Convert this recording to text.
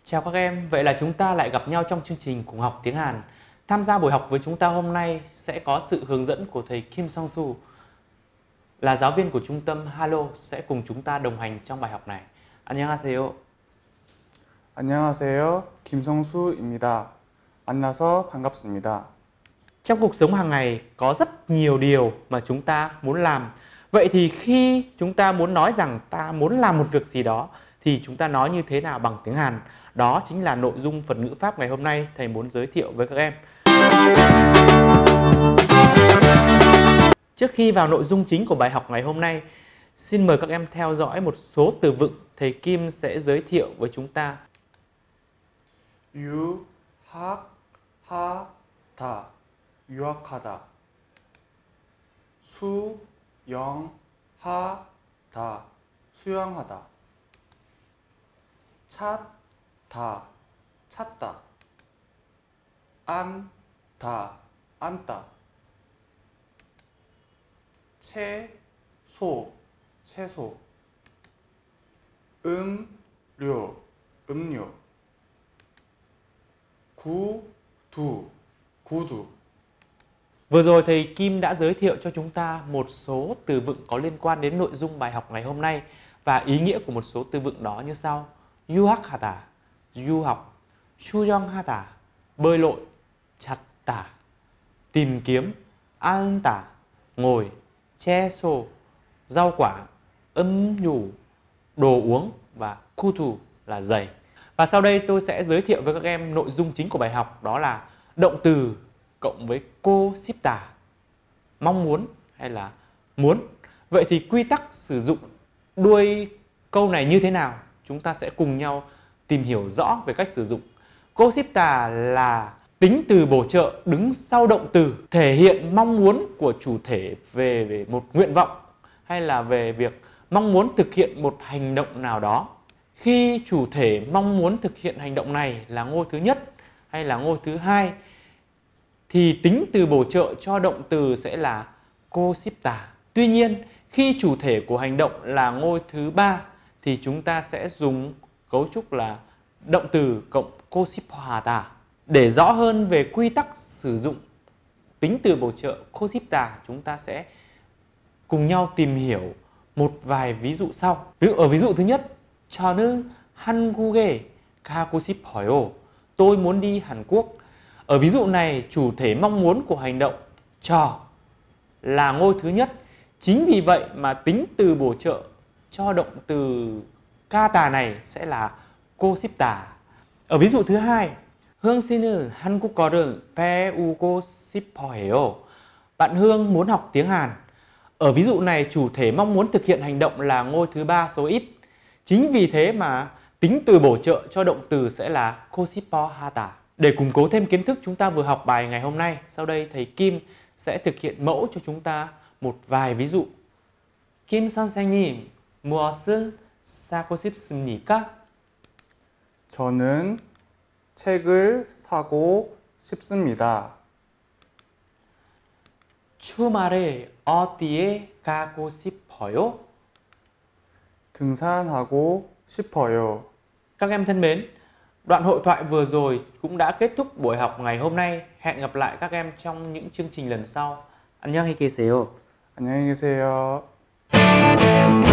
Chào các em, vậy là chúng ta lại gặp nhau trong chương trình cùng học tiếng Hàn. Tham gia buổi học với chúng ta hôm nay sẽ có sự hướng dẫn của thầy Kim Song-su, là giáo viên của trung tâm Halo, sẽ cùng chúng ta đồng hành trong bài học này. 안녕하세요. 안녕하세요. 김성수입니다. 만나서 반갑습니다. Trong cuộc sống hàng ngày có rất nhiều điều mà chúng ta muốn làm. Vậy thì khi chúng ta muốn nói rằng ta muốn làm một việc gì đó thì chúng ta nói như thế nào bằng tiếng Hàn? Đó chính là nội dung phần ngữ pháp ngày hôm nay thầy muốn giới thiệu với các em. Trước khi vào nội dung chính của bài học ngày hôm nay, xin mời các em theo dõi một số từ vựng thầy Kim sẽ giới thiệu với chúng ta. 유학하다, 유학하다. 수영하다, 수영하다. 찾다, 찾다. 앉다, 앉다. 채소, 채소. 음료, 음료. 구두, 구두. Vừa rồi thầy Kim đã giới thiệu cho chúng ta một số từ vựng có liên quan đến nội dung bài học ngày hôm nay và ý nghĩa của một số từ vựng đó như sau. 유학하다, du học. 수영하다, bơi lội. 찾다, tìm kiếm. 앉다, ngồi. 채소, rau quả. 음료, đồ uống. Và 구두 là giày. Và sau đây tôi sẽ giới thiệu với các em nội dung chính của bài học, đó là động từ cộng với cô 싶다, mong muốn hay là muốn. Vậy thì quy tắc sử dụng đuôi câu này như thế nào? Chúng ta sẽ cùng nhau tìm hiểu rõ về cách sử dụng. Cô 싶다 là tính từ bổ trợ đứng sau động từ, thể hiện mong muốn của chủ thể về một nguyện vọng hay là về việc mong muốn thực hiện một hành động nào đó. Khi chủ thể mong muốn thực hiện hành động này là ngôi thứ nhất hay là ngôi thứ hai thì tính từ bổ trợ cho động từ sẽ là cô 싶다. Tuy nhiên, khi chủ thể của hành động là ngôi thứ ba thì chúng ta sẽ dùng cấu trúc là động từ cộng cô 싶어하다. Để rõ hơn về quy tắc sử dụng tính từ bổ trợ cô 싶다, chúng ta sẽ cùng nhau tìm hiểu một vài ví dụ sau. Ở ví dụ thứ nhất, 저는 한국에 가고 싶어요. Tôi muốn đi Hàn Quốc. Ở ví dụ này, chủ thể mong muốn của hành động cho là ngôi thứ nhất. Chính vì vậy mà tính từ bổ trợ cho động từ 가다 này sẽ là cô 싶다. Ở ví dụ thứ hai, Hương 씨는 한국어를 배우고 싶어 해요. Bạn Hương muốn học tiếng Hàn. Ở ví dụ này, chủ thể mong muốn thực hiện hành động là ngôi thứ ba số ít. Chính vì thế mà tính từ bổ trợ cho động từ sẽ là cô 싶어하다. Để củng cố thêm kiến thức chúng ta vừa học bài ngày hôm nay, sau đây thầy Kim sẽ thực hiện mẫu cho chúng ta một vài ví dụ. Kim 선생님, 무엇을 사고 싶습니까? 저는 책을 사고 싶습니다. 주말에 어디에 가고 싶어요? 등산하고 싶어요. Các em thân mến, đoạn hội thoại vừa rồi cũng đã kết thúc buổi học ngày hôm nay. Hẹn gặp lại các em trong những chương trình lần sau. 안녕히 계세요. 안녕히 계세요.